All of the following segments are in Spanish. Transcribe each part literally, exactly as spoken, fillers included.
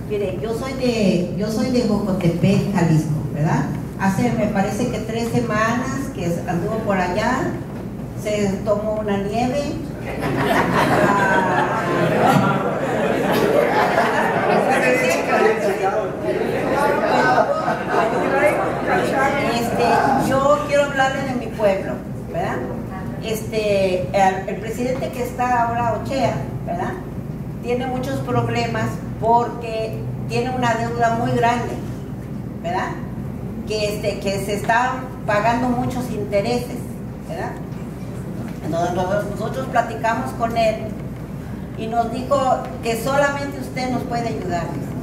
Mire, yo soy de, yo soy de Jocotepec, Jalisco, ¿verdad? Hace, me parece que tres semanas que anduvo por allá, se tomó una nieve. Este, yo quiero hablarle de mi pueblo, ¿verdad? Este, el, el presidente que está ahora, Ochea, ¿verdad? Tiene muchos problemas porque tiene una deuda muy grande, ¿verdad? Que, este, que se están pagando muchos intereses, ¿verdad? Entonces nosotros platicamos con él y nos dijo que solamente usted nos puede ayudar.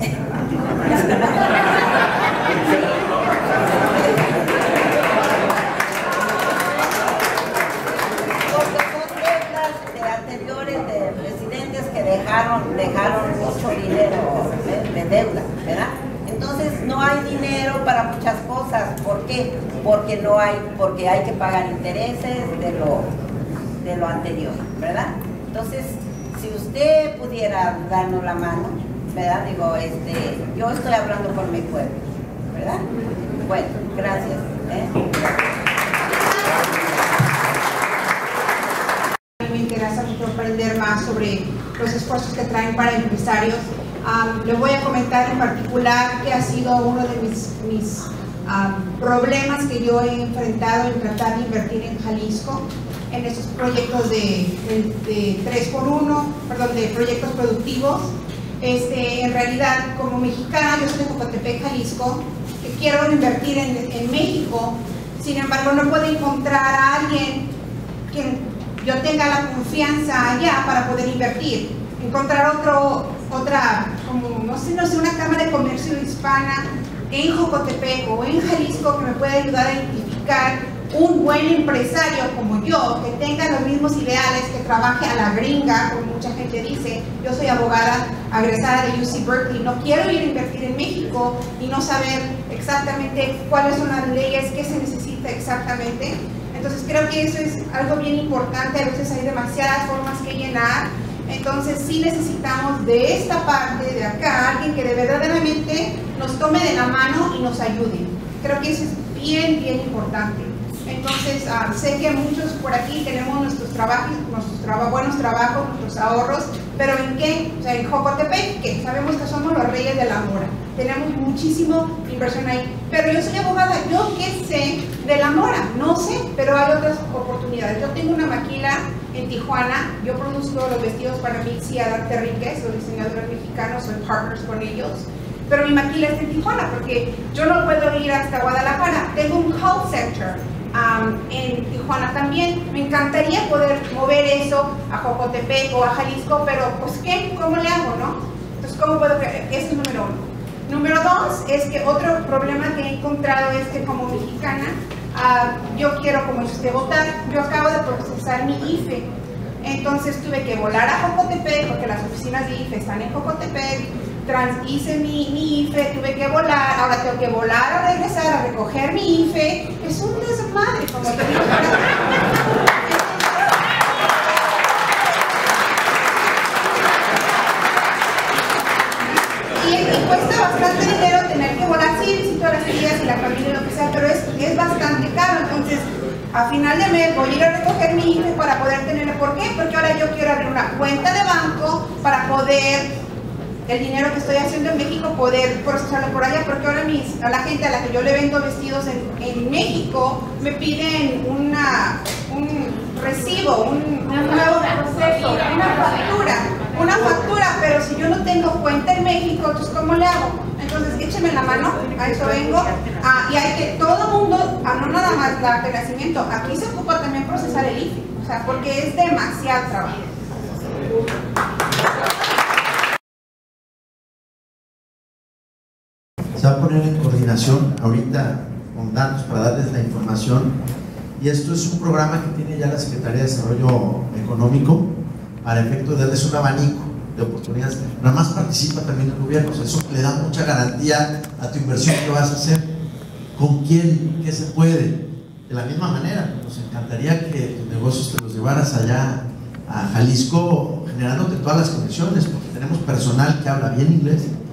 Porque son deudas de anteriores de presidentes que dejaron, dejaron mucho dinero de, de deuda, ¿verdad? Entonces no hay dinero para muchas cosas. ¿Por qué? Porque no hay, porque hay que pagar intereses de lo, de lo anterior, ¿verdad? Entonces, si usted pudiera darnos la mano, ¿verdad? Digo, este, yo estoy hablando por mi pueblo, ¿verdad? Bueno, gracias. ¿eh? Me interesa mucho aprender más sobre los esfuerzos que traen para empresarios. Um, le voy a comentar en particular que ha sido uno de mis, mis um, problemas que yo he enfrentado en tratar de invertir en Jalisco, en esos proyectos de, de, de tres por uno, perdón, de proyectos productivos. Este, en realidad, como mexicana, yo soy de Jocotepec, Jalisco, que quiero invertir en, en México. Sin embargo, no puedo encontrar a alguien que yo tenga la confianza allá para poder invertir. Encontrar otro, otra, como, no sé, no sé, una cámara de comercio hispana en Jocotepec o en Jalisco que me pueda ayudar a identificar un buen empresario como yo, que tenga los mismos ideales, que trabaje a la gringa, como mucha gente dice. Yo soy abogada egresada de U C Berkeley, no quiero ir a invertir en México y no saber exactamente cuáles son las leyes, qué se necesita exactamente. Entonces creo que eso es algo bien importante. A veces hay demasiadas formas que llenar. Entonces sí necesitamos de esta parte, de acá, alguien que de verdaderamente nos tome de la mano y nos ayude. Creo que eso es bien, bien importante. Entonces uh, sé que muchos por aquí tenemos nuestros trabajos, nuestros traba, buenos trabajos, nuestros ahorros, pero ¿en qué? O sea, en Jocotepec, que sabemos que somos los reyes de la mora. Tenemos muchísima inversión ahí. Pero yo soy abogada, ¿yo qué sé de la mora? No sé, pero hay otras oportunidades. Yo tengo una maquila en Tijuana, yo produzco los vestidos para Mix y Adarte Ríquez, los diseñadores mexicanos, soy partners con ellos. Pero mi maquila está en Tijuana porque yo no puedo ir hasta Guadalajara. Tengo un call center um, en Tijuana también. Me encantaría poder mover eso a Jocotepec o a Jalisco, pero pues ¿qué? ¿Cómo le hago, no? Entonces, ¿cómo puedo creer? Eso es número uno. Número dos es que otro problema que he encontrado es que como mexicana, uh, yo quiero, como dice usted, votar. Yo acabo de procesar mi I F E. Entonces tuve que volar a Jocotepec porque las oficinas de I F E están en Jocotepec. Trans, hice mi, mi I F E, tuve que volar, ahora tengo que volar a regresar a recoger mi I F E. Es un desmadre, como te digo. Y, y cuesta bastante dinero tener que volar, sí, visito a las tías y la familia y lo que sea, pero es, es bastante caro. Entonces, a final de mes voy a ir a recoger mi I F E para poder tenerlo. ¿Por qué? Porque ahora yo quiero abrir una cuenta de banco para poder el dinero que estoy haciendo en México poder procesarlo por allá, porque ahora mis, a la gente a la que yo le vendo vestidos en, en México me piden una, un recibo, un, un nuevo proceso, una factura, una factura, pero si yo no tengo cuenta en México, entonces ¿cómo le hago? Entonces écheme la mano, a eso vengo, ah, y hay que, todo el mundo, ah, no nada más la de nacimiento, aquí se ocupa también procesar el I F E, o sea, porque es demasiado trabajo. Se va a poner en coordinación ahorita con datos para darles la información, y esto es un programa que tiene ya la Secretaría de Desarrollo Económico para efecto de darles un abanico de oportunidades. Nada más participa también el gobierno, o sea, eso le da mucha garantía a tu inversión que vas a hacer. ¿Con quién? ¿Qué se puede? De la misma manera, nos encantaría que tus negocios te los llevaras allá a Jalisco, generándote todas las conexiones, porque tenemos personal que habla bien inglés.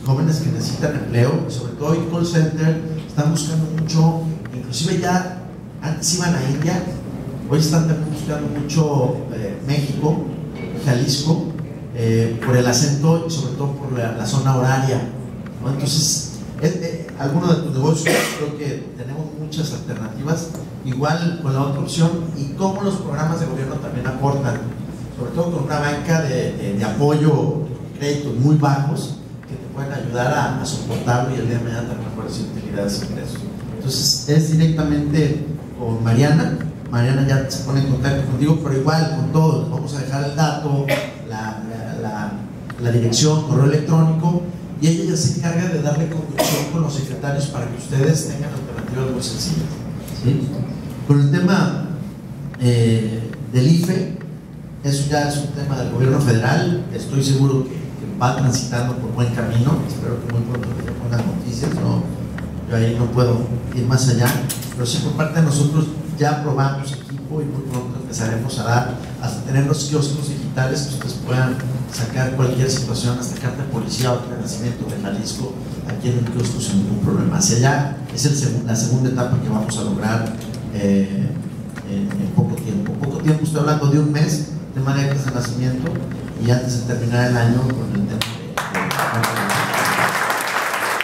jóvenes que necesitan empleo, sobre todo en call center, están buscando mucho, inclusive ya antes iban a India, hoy están también buscando mucho eh, México, Jalisco, eh, por el acento y sobre todo por la, la zona horaria, ¿no? Entonces, eh, eh, algunos de tus negocios, creo que tenemos muchas alternativas, igual con la otra opción, y cómo los programas de gobierno también aportan, sobre todo con una banca de, de, de apoyo, créditos muy bajos, que te pueden ayudar a, a soportarlo y el día de mañana tener mejores utilidades e ingresos. Entonces, es directamente con Mariana. Mariana ya se pone en contacto contigo, pero igual con todos. Vamos a dejar el dato, la, la, la, la dirección, correo electrónico, y ella ya se encarga de darle conducción con los secretarios para que ustedes tengan alternativas muy sencillas, ¿sí? Con el tema eh, del I F E, eso ya es un tema del gobierno federal. Estoy seguro que, que va transitando por buen camino. Espero que muy pronto les dé buenas noticias. No, yo ahí no puedo ir más allá, pero sí por parte de nosotros ya aprobamos equipo y muy pronto empezaremos a dar, hasta tener los kioscos digitales que ustedes puedan sacar cualquier situación, hasta carta de policía o de nacimiento de Jalisco, aquí en el kiosco sin ningún problema. Hacia allá es el segun, la segunda etapa que vamos a lograr eh, en, en poco tiempo. Poco tiempo, estoy hablando de un mes, tema de actas de nacimiento, y antes de terminar el año con el tema de, de,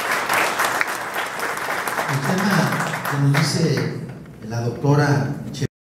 el tema que nos dice la doctora